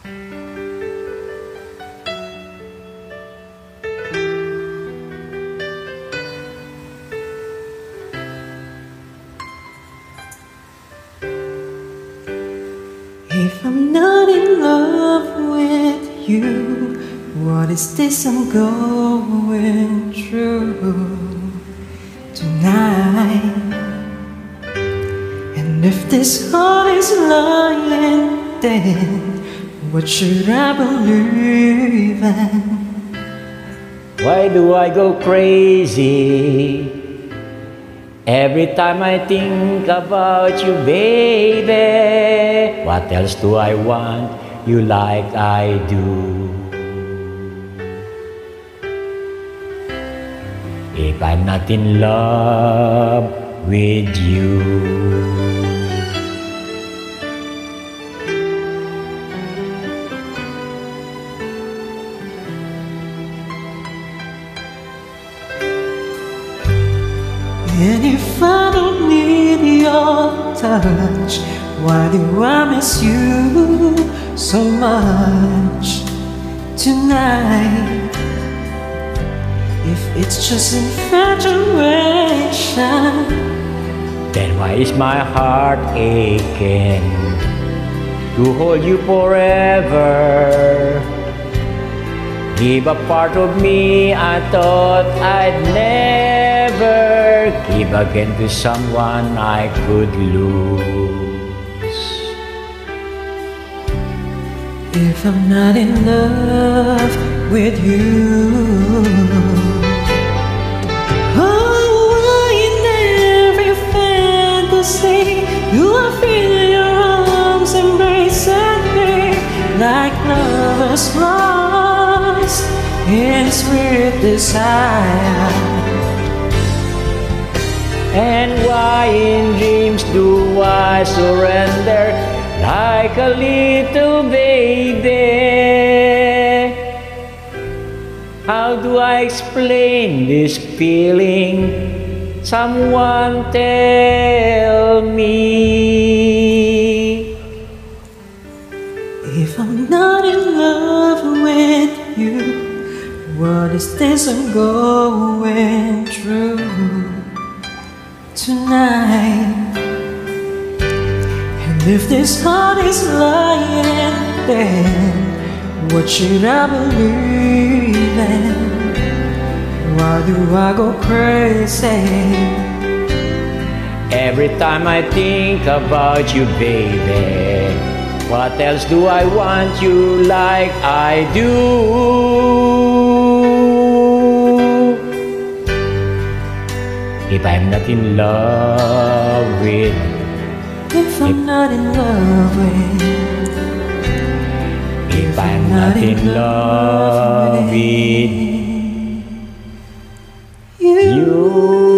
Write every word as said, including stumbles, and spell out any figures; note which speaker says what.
Speaker 1: If I'm not in love with you, what is this I'm going through tonight? And if this heart is lying, then what should I believe in?
Speaker 2: Why do I go crazy every time I think about you, baby? What else do I want you like I do? If I'm not in love with you,
Speaker 1: and if I don't need your touch, why do I miss you so much tonight? If it's just infatuation,
Speaker 2: then why is my heart aching to hold you forever? Give a part of me I thought I'd never give again to someone I could lose.
Speaker 1: If I'm not in love with you, oh, why in every fantasy do I feel your arms embracing me like lovers lost in sweet desire?
Speaker 2: And why in dreams do I surrender like a little baby? How do I explain this feeling? Someone tell me.
Speaker 1: If I'm not in love with you, what is this I'm going through tonight? And if this heart is lying, then what should I believe in? Why do I go crazy
Speaker 2: every time I think about you, baby? What else do I want you like I do? If I'm not in love with,
Speaker 1: If I'm not in love with,
Speaker 2: if I'm not in love with
Speaker 1: you.
Speaker 2: you.